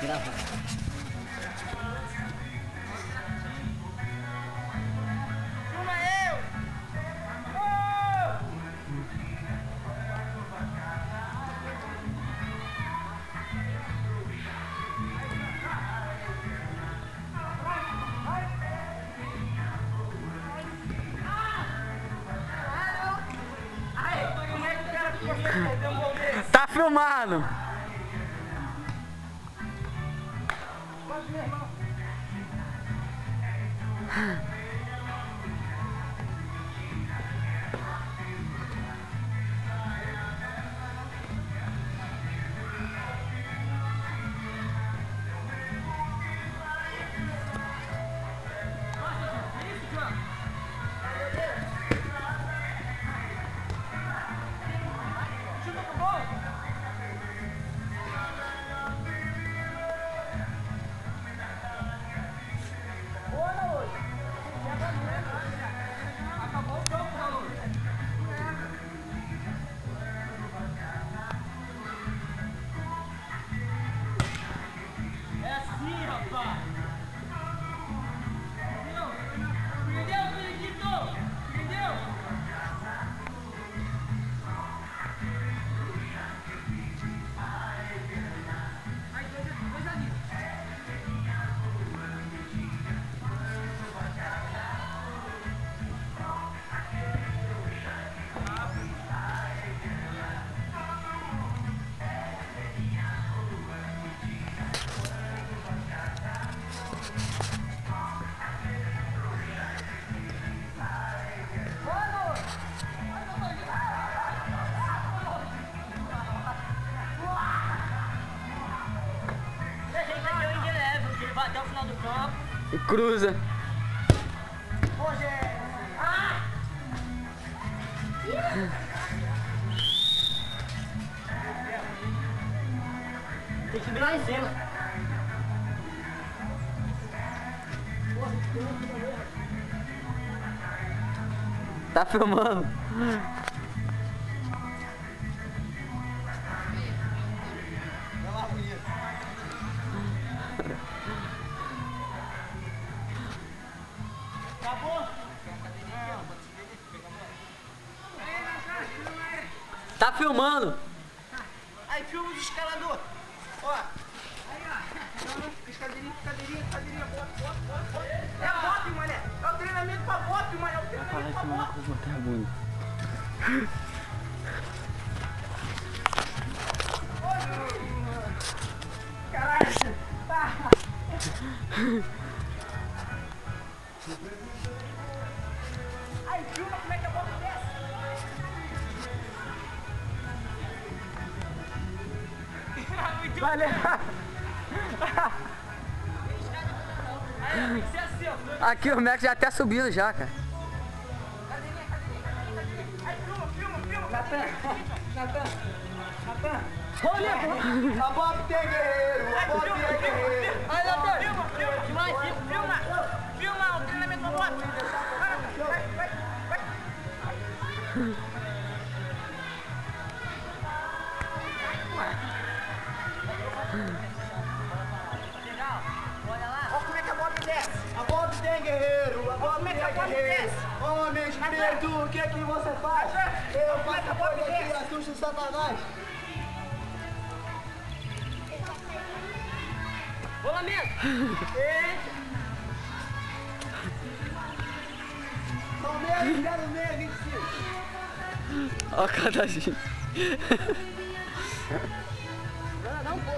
Gravando. Tá filmando! Até o final do campo. E cruza. Tem que virar em cima. Tá filmando. Acabou? Tá filmando. Aí filma os escalador. Ó. Aí, ó. Cadeirinha. Bota. É bop, mané. É o treinamento pra bop, mané. É o treinamento pra bop. Caralho. Aí filma como é que a bop desce. Valeu. Aí, tem que ser assim, ó. Aqui o Max já até subiu já, cara. Cadeirinha. Aí filma. Natan. Olha, A Bob tem guerreiro. A Bob é guerreiro. Aí, Natan. Filma o treinamento pra bop. Vai. Legal, olha lá. Olha como é que a bop desce. A Bob tem guerreiro. A Bob Como é que a tem bop guerreiro. desce? Homem espírito, o que é que você faz? Eu Como é que a faço Bob coisa que desce? assusta o Satanás. Rolamento. Palmeiras 0625. Ó, cada gente. Não, pô,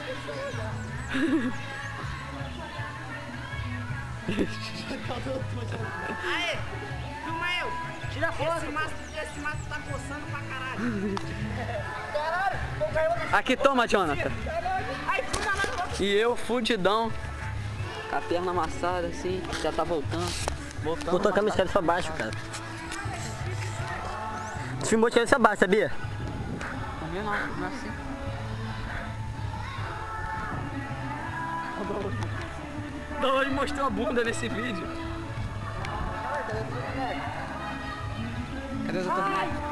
Aí, filma eu. Tira foto. Esse mato tá coçando pra caralho. Caralho, Aqui, toma, Jonathan. Aí, filma lá no... E eu, fudidão. Com a perna amassada, assim. Já tá voltando. Botou a camiseta pra baixo, cara. Tu filmou de cabeça baixa, sabia? Comigo não é assim. Não, ele mostrou a bunda nesse vídeo. Cadê os outros?